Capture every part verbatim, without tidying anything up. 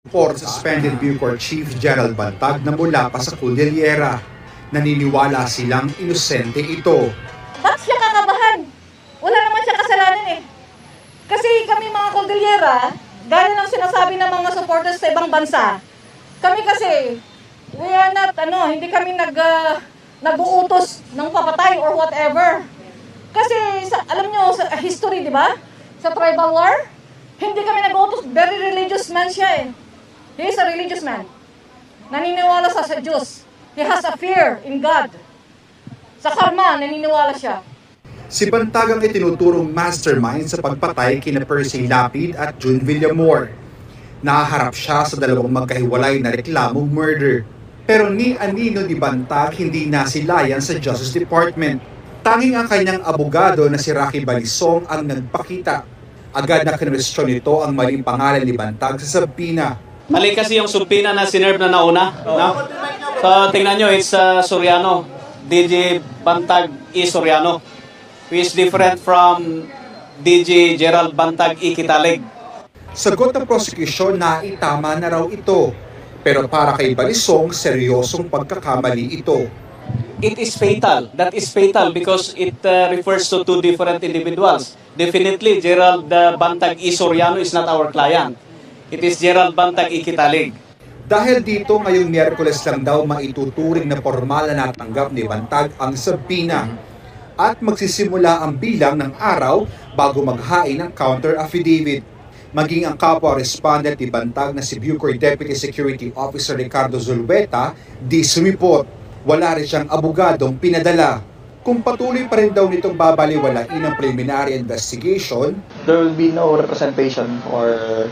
For suspended Bucor Chief Gerald Bantag na mula pa sa Cordillera. Naniniwala silang inosente ito. Ba't siya kakabahan? Wala naman siya kasalanan eh. Kasi kami mga Cordillera, gaya ng sinasabi ng mga supporters sa ibang bansa, kami kasi, we are not, ano, hindi kami nag, uh, nag-uutos ng papatay or whatever. Kasi, sa, alam nyo, sa history, di ba? Sa tribal war, hindi kami nag-uutos. Very religious man siya eh. He is a religious man. Naniniwala sa sa Diyos. He has a fear in God. Sa karma, naniniwala siya. Si Bantag ang itinuturong mastermind sa pagpatay kina Percy Lapid at June Villamor. Nahaharap siya sa dalawang magkahiwalay na reklamong murder. Pero ni anino ni Bantag hindi nasilayan sa Justice Department. Tanging ang kanyang abogado na si Rocky Balisong ang nagpakita. Agad na kinwestiyon nito ang maling pangalan ni Bantag sa subpina. Mali kasi yung subpina na sinerve na nauna. No? So tingnan nyo, it's uh, Soriano. D J Bantag E. Soriano. Which is different from D J Gerald Bantag E. Kitalig. Sagot ng prosecution na itama na raw ito. Pero para kay Balisong, seryosong pagkakamali ito. It is fatal. That is fatal because it uh, refers to two different individuals. Definitely, Gerald uh, Bantag E. Soriano is not our client. It is Gerald Bantag E. Kitalig. Dahil dito, ngayong Miyerkules lang daw maituturing na formal na natanggap ni Bantag ang subpina. At magsisimula ang bilang ng araw bago maghain ng counter affidavit. Maging ang kapwa-respondent ni Bantag na si Bucor Deputy Security Officer Ricardo Zulueta, di sumipot. Wala rin siyang abogadong pinadala. Kung patuloy pa rin daw nitong babaliwalain ang preliminary investigation, there will be no representation for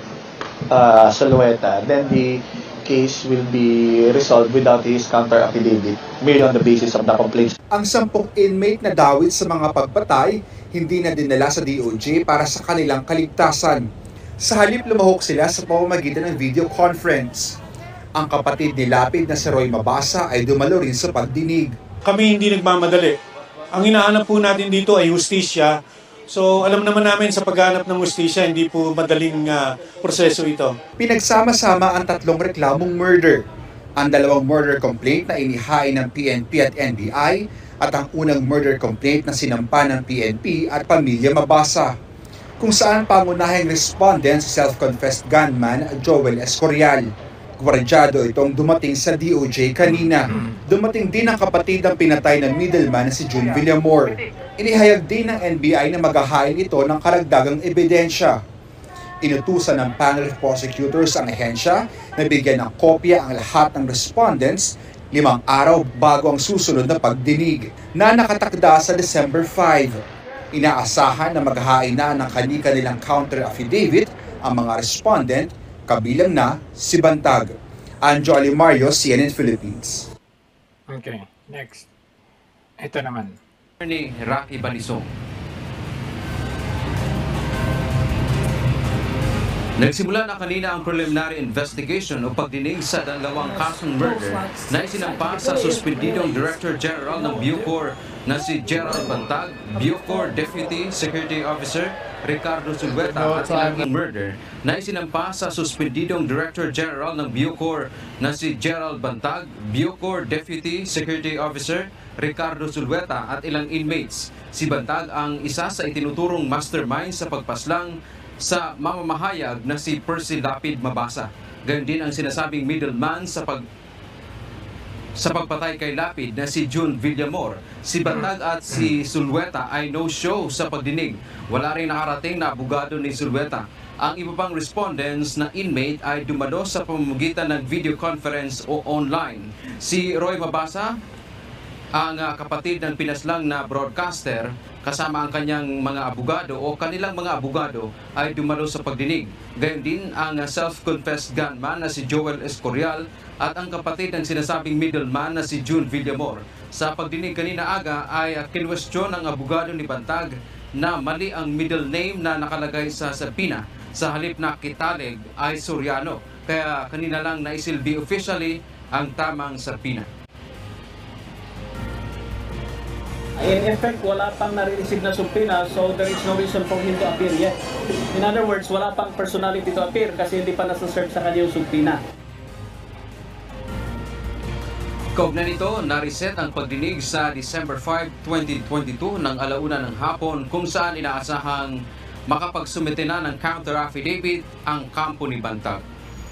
uh, Zulueta. Then the case will be resolved without his counter affidavit, merely on the basis of the complaint. ang sampung inmate na dawit sa mga pagpatay hindi na dinala sa D O J para sa kanilang kaligtasan. Sa halip lumahok sila sa pamamagitan ng video conference. Ang kapatid ni Lapid na si Roy Mabasa ay dumalo rin sa pagdinig. Kami hindi nagmamadali. Ang hinahanap po natin dito ay hustisya. So alam naman namin sa paghanap ng hustisya, hindi po madaling uh, proseso ito. Pinagsama-sama ang tatlong reklamong murder. Ang dalawang murder complaint na inihain ng P N P at N B I at ang unang murder complaint na sinampa ng P N P at pamilya Mabasa. Kung saan pangunahing respondent si self-confessed gunman Joel Escorial. Gwardyado itong dumating sa D O J kanina. Dumating din ang kapatid ng pinatay na middleman na si June Villamor. Inihayag din ng N B I na maghahain ito ng karagdagang ebidensya. Inutusan ng panel of prosecutors ang ahensya na bigyan ng kopya ang lahat ng respondents limang araw bago ang susunod na pagdinig na nakatakda sa December fifth. Inaasahan na maghahain na ng kani-kanilang counter affidavit ang mga respondent, kabilang na si Bantag. Anjo Alimario, C N N Philippines. Okay, next. Ito naman. Ni Rocky Balisong. Nagsimula na kanina ang preliminary investigation o pagdinig sa dalawang kasong murder na isinampa sa suspendidong Director General ng Bucor na si Gerald Bantag, Bucor Deputy Security Officer Ricardo Zulueta at ilang murder na isinampa sa suspendidong Director General ng Bucor na si Gerald Bantag, Bucor Deputy Security Officer Ricardo Zulueta at ilang inmates. Si Bantag ang isa sa itinuturong mastermind sa pagpaslang sa mamamahayag na si Percy Lapid Mabasa. Gayon din ang sinasabing middleman sa pag sa pagpatay kay Lapid na si June Villamor. Si Bantag at si Zulueta ay no-show sa pagdinig. Wala rin nakarating na abogado ni Zulueta. Ang iba pang respondents na inmate ay dumalo sa pamamagitan ng video conference o online. Si Roy Mabasa, ang uh, kapatid ng pinaslang na broadcaster, kasama ang kanyang mga abogado o kanilang mga abogado ay dumalo sa pagdinig. Gayon din ang uh, self-confessed gunman na si Joel Escorial at ang kapatid ng sinasabing middleman na si June Villamor. Sa pagdinig kanina aga ay uh, kinwestiyon ng abogado ni Bantag na mali ang middle name na nakalagay sa subpoena. Sa halip na Kitalig ay Soriano. Kaya kanina lang naisilbi officially ang tamang subpoena. In effect, wala pang nare-receive na subpoena, so there is no reason for him to appear yet. In other words, wala pang personality to appear kasi hindi pa nasa-serve sa kanya yung subpoena. Kaugnay nito, na-reset ang pagdinig sa December five, twenty twenty-two ng alauna ng hapon kung saan inaasahang makapagsumite na ng counter affidavit ang kampo ni Bantag.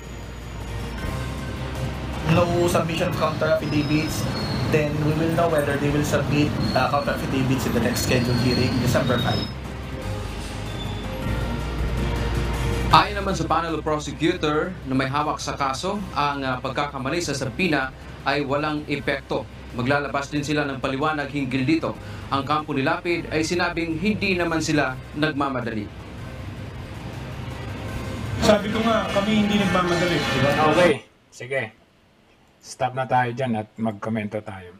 No submission of counter affidavits, then we will know whether they will submit uh, counter affidavits in the next scheduled hearing, December fifth. Ayon naman sa panel prosecutor na may hawak sa kaso, ang uh, pagkakamali sa subpoena ay walang epekto. Maglalabas din sila ng paliwanag hinggil dito. Ang kampo ni Lapid ay sinabing hindi naman sila nagmamadali. Sabi ko nga, kami hindi nagmamadali. Diba? Okay, sige. Stop na tayo dyan at magkomento tayo.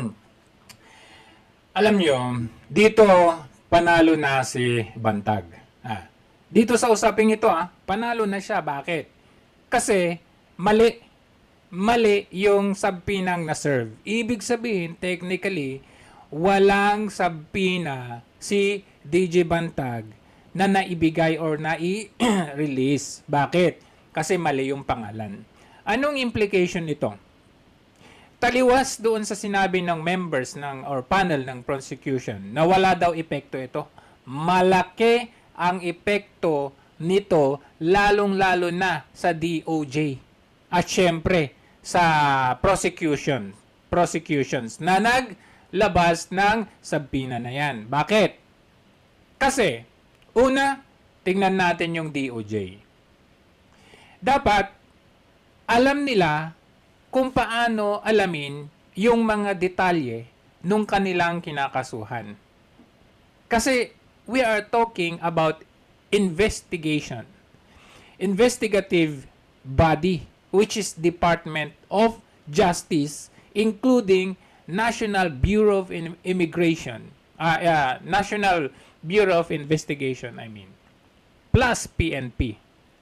Alam nyo, dito panalo na si Bantag. Ah, dito sa usaping ito, ah, panalo na siya. Bakit? Kasi mali. Mali yung subpoena na serve. Ibig sabihin, technically, walang subpoena si D J Bantag na naibigay or nai-release. Bakit? Kasi mali yung pangalan. Anong implication nito? Taliwas doon sa sinabi ng members ng or panel ng prosecution na wala daw epekto ito. Malaki ang epekto nito lalong-lalo na sa D O J. At syempre sa prosecution, prosecutions na naglabas ng subpoena na yan. Bakit? Kasi, una, tingnan natin yung D O J. Dapat, alam nila kung paano alamin yung mga detalye nung kanilang kinakasuhan. Kasi, we are talking about investigation. Investigative body, which is Department of Justice, including National Bureau of Immigration, uh, uh, National Bureau of Investigation, I mean, plus P N P.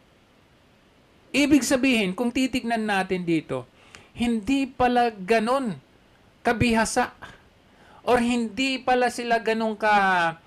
Ibig sabihin, kung titignan natin dito, hindi pala ganon kabihasa or hindi pala sila ganon ka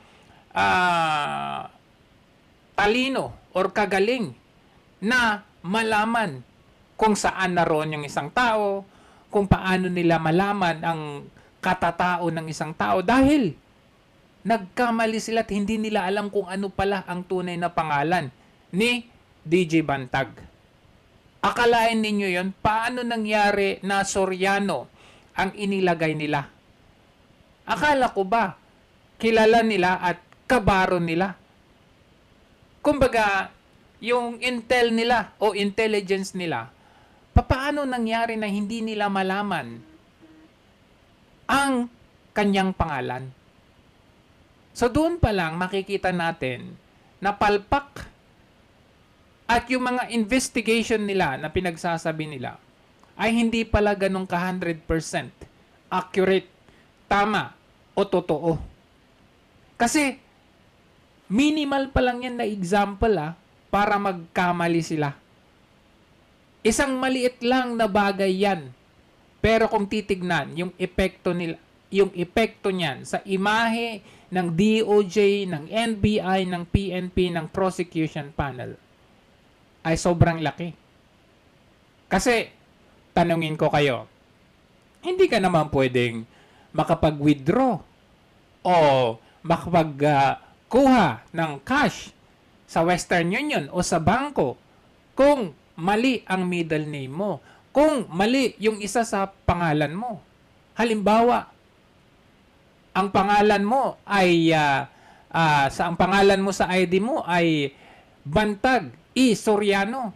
uh, talino or kagaling na malaman kung saan naroon yung isang tao, kung paano nila malaman ang katatao ng isang tao dahil nagkamali sila at hindi nila alam kung ano pala ang tunay na pangalan ni D J Bantag. Akalain ninyo yon, paano nangyari na Soriano ang inilagay nila? Akala ko ba kilala nila at kabaro nila? Kumbaga, yung intel nila o intelligence nila, paano nangyari na hindi nila malaman ang kanyang pangalan? So doon pa lang makikita natin na palpak at yung mga investigation nila na pinagsasabi nila ay hindi pala ganun ka one hundred percent accurate, tama o totoo. Kasi minimal pa lang yan na example ah, para magkamali sila. Isang maliit lang na bagay yan. Pero kung titignan, yung epekto nila, yung epekto niyan sa imahe ng D O J, ng N B I, ng P N P, ng prosecution panel ay sobrang laki. Kasi, tanungin ko kayo, hindi ka naman pwedeng makapag-withdraw o makapag-kuha uh, ng cash sa Western Union o sa bangko kung mali ang middle name mo, kung mali yung isa sa pangalan mo. Halimbawa, ang pangalan mo ay uh, uh, sa ang pangalan mo sa I D mo ay Bantag E. Soriano.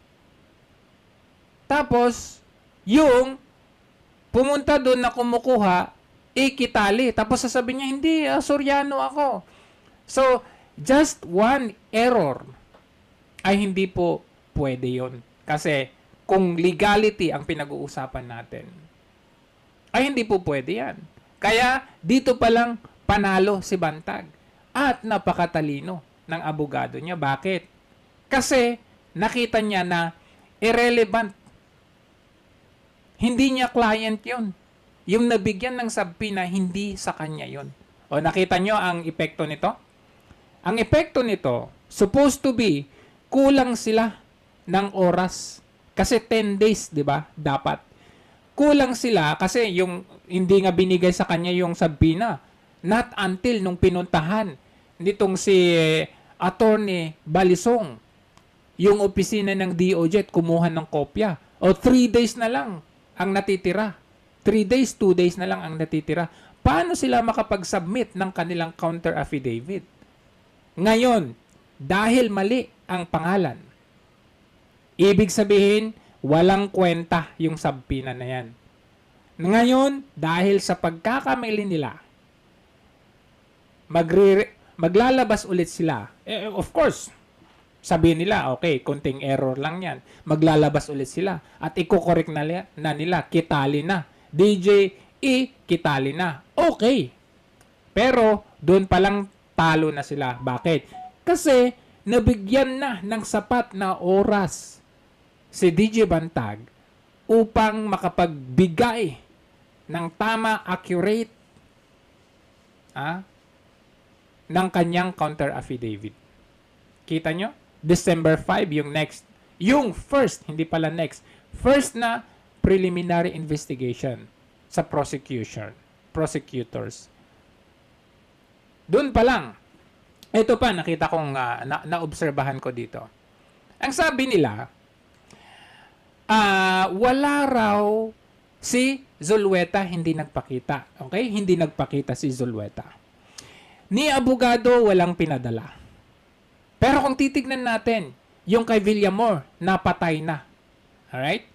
Tapos yung pumunta doon na kumukuha E. Kitali. Tapos sasabihin niya, hindi, uh, Soriano ako. So, just one error ay hindi po pwede yon. Kasi kung legality ang pinag-uusapan natin, ay hindi po pwede yan. Kaya dito pa lang panalo si Bantag. At napakatalino ng abogado niya. Bakit? Kasi nakita niya na irrelevant. Hindi niya client yun. yung nabigyan ng subpoena, hindi sa kanya yon. O nakita nyo ang epekto nito? Ang epekto nito, supposed to be, kulang sila ng oras. Kasi ten days, di ba? Dapat. Kulang sila kasi yung hindi nga binigay sa kanya yung subpoena. Not until nung pinuntahan nitong si Attorney Balisong, yung opisina ng D O J, kumuha ng kopya. O three days na lang ang natitira. Three days, two days na lang ang natitira. Paano sila makapag-submit ng kanilang counter affidavit? Ngayon, dahil mali ang pangalan, ibig sabihin, walang kwenta yung subpoena na yan. Ngayon, dahil sa pagkakamali nila, magre maglalabas ulit sila. Eh, of course, sabihin nila, okay, konting error lang yan. Maglalabas ulit sila. At iko-correct na, na nila, kitali na. D J E, kitali na. Okay. Pero, doon palang talo na sila. Bakit? Kasi, nabigyan na ng sapat na oras si D J Bantag upang makapagbigay ng tama, accurate, ah, ng kanyang counter affidavit. Kita nyo? December five, yung next, yung first, hindi pala next, first na preliminary investigation sa prosecution, prosecutors. Doon pa lang, ito pa, nakita kong, uh, na, naobserbahan ko dito. Ang sabi nila, uh, wala raw si Zulueta hindi nagpakita. Okay? Hindi nagpakita si Zulueta. Ni abogado, walang pinadala. Pero kung titignan natin, yung kay Villamor, napatay na. Alright?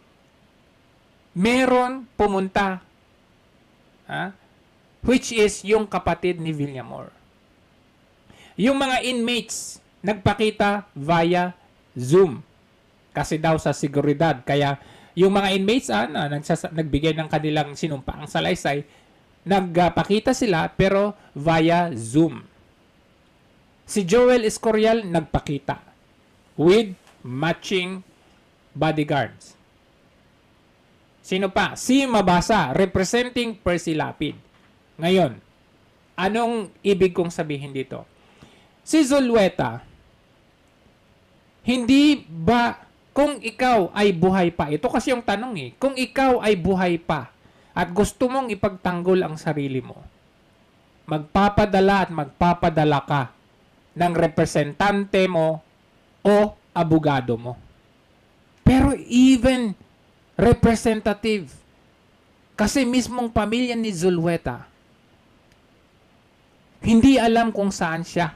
Meron pumunta, ha? Which is yung kapatid ni Villamor. Yung mga inmates, nagpakita via Zoom. Kasi daw sa seguridad. Kaya yung mga inmates, ah, na, nagsas- nagbigay ng kanilang sinumpaang salaysay, nagpakita sila pero via Zoom. Si Joel Escorial nagpakita with matching bodyguards. Sino pa? Si Mabasa, representing Percy Lapid. Ngayon, anong ibig kong sabihin dito? Si Zulueta, hindi ba, kung ikaw ay buhay pa, ito kasi yung tanong eh, kung ikaw ay buhay pa at gusto mong ipagtanggol ang sarili mo, magpapadala at magpapadala ka ng representante mo o abogado mo. Pero even representative, kasi mismong pamilya ni Zulueta, hindi alam kung saan siya.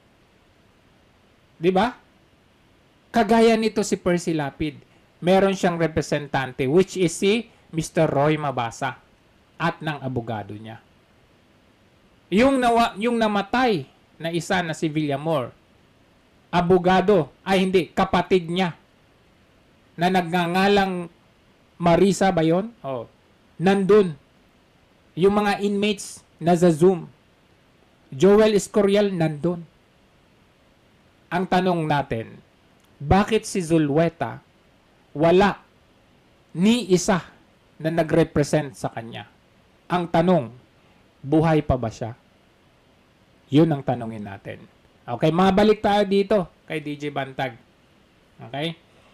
Di ba? Kagaya nito si Percy Lapid, meron siyang representante, which is si Mister Roy Mabasa at ng abogado niya. Yung, nawa, yung namatay na isa na si Villamor, abogado, ay hindi, kapatid niya, na nagngangalang Marisa ba yun? Oh, nandun. Yung mga inmates na sa Zoom. Joel Escorial nandun. Ang tanong natin, bakit si Zulueta wala ni isa na nag-represent sa kanya? Ang tanong, buhay pa ba siya? Yun ang tanongin natin. Okay, mabalik tayo dito kay D J Bantag. Okay?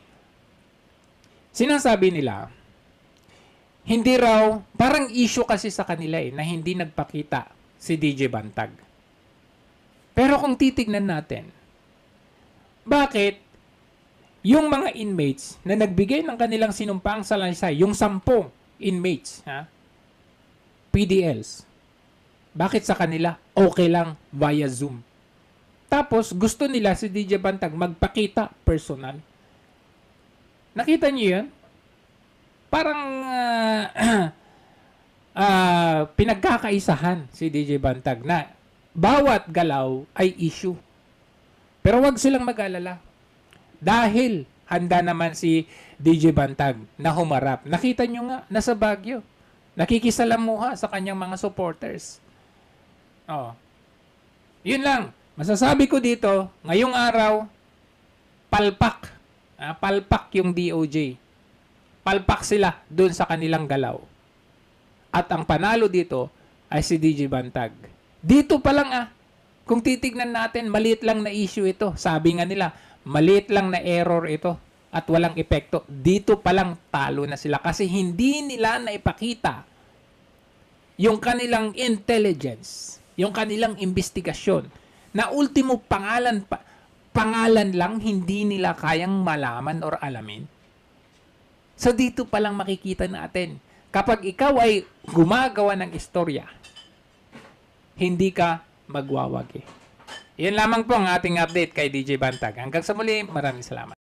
Sinasabi nila, hindi raw, parang issue kasi sa kanila eh, na hindi nagpakita si D J Bantag. Pero kung titignan natin, bakit yung mga inmates na nagbigay ng kanilang sinumpaang salaysay, yung sampung inmates, ha? P D Ls, bakit sa kanila okay lang via Zoom? Tapos gusto nila si D J Bantag magpakita personal. Nakita niyo yan? Parang uh, uh, pinagkakaisahan si D J Bantag na bawat galaw ay issue. Pero wag silang mag-alala. Dahil handa naman si D J Bantag na humarap. Nakita nyo nga, nasa Baguio. Nakikisalamuha sa kanyang mga supporters. Oh. Yun lang. Masasabi ko dito, ngayong araw, palpak. Ah, palpak yung D O J. Palpak sila dun sa kanilang galaw. At ang panalo dito ay si D J Bantag. Dito pa lang ah, kung titignan natin, maliit lang na issue ito. Sabi nga nila, maliit lang na error ito at walang epekto. Dito pa lang talo na sila kasi hindi nila naipakita yung kanilang intelligence, yung kanilang investigasyon, na ultimo pangalan pa, pangalan lang hindi nila kayang malaman or alamin. So dito pa lang makikita natin, kapag ikaw ay gumagawa ng istorya, hindi ka magwawagi. Yan lamang po ang ating update kay D J Bantag. Hanggang sa muli, maraming salamat.